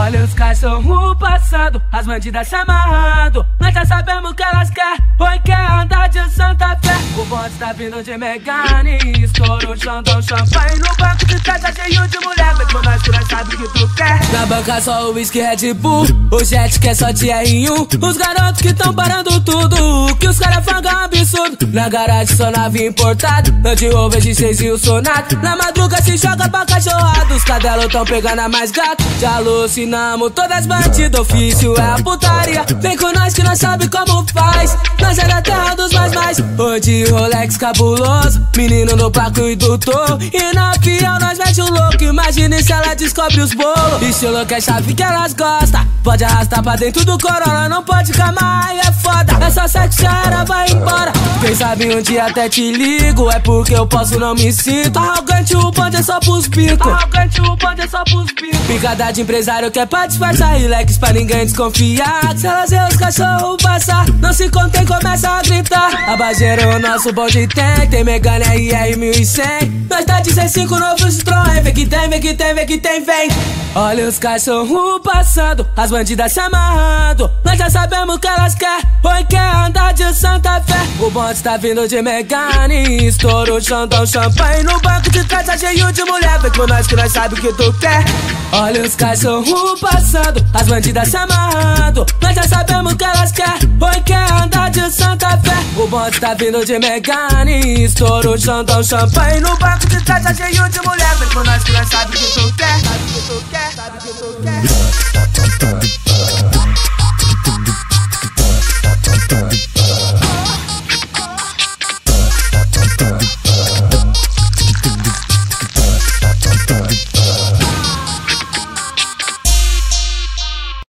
Olha os cachorros passando, as bandidas se amarrando. Nós já sabemos o que elas querem, oi quer andar de Santa Fé. O bonde tá vindo de Megane, estoura o chão, dá um champanhe. No banco de trás tá cheio de mulher, vem com nós que nós sabe o que tu quer. Na banca só o whisky Red Bull, o jet que é só de R1. Os garotos que tão parando tudo, que os caras fangam absurdo. Na garagem só nave importada, Land Rover G6 e o Sonata. Na madruga se joga pra cachorrada, os cadelos tão pegando a mais gato. Já alucinamos todas bandidas, ofício é a putaria. Vem com nós que nós sabe como faz, nós é da terra dos mais. Hoje Rolex cabuloso, menino no placo e doutor. E na fiel nós mete um louco, imagine se ela descobre os bolos. Estilo que é chave que elas gostam, pode arrastar pra dentro do Corolla, não pode camar, aí é foda. É só sexo, já era, vai embora. Quem sabe um dia até te ligo, é porque eu posso não me sinto. Arrogante o bonde é só pros picos, arrogante o bonde é só pros picos. Picada de empresário que é pra disfarçar, relax pra ninguém desconfiar. Se elas ver os cachorros passar, não se contém, começa a gritar. Abageiro o nosso bonde tem Megane RR 1100. Nós tá 16 novo Citroën, vem que tem, vem que tem, vem que tem, vem. Olha os cachorros passando, as bandidas se amarrando. Nós já sabemos o que elas querem, oi quer andar de Santa Fé. O bonde tá vindo de Megane, estoura o chão, dá um champanhe. No banco de trás tá cheio de mulher, vem com nós que nós sabe o que tu quer. Olha os cachorros passando, as bandidas se amarrando. Nós já sabemos o que elas querem, oi quer andar de Santa Fé. O bonde tá vindo de Megane, estoura o chão, dá um champanhe. No banco de trás tá cheio de mulher, vem com nós que nós sabe o que tu quer. Sabe o que tu quer, sabe o que tu quer.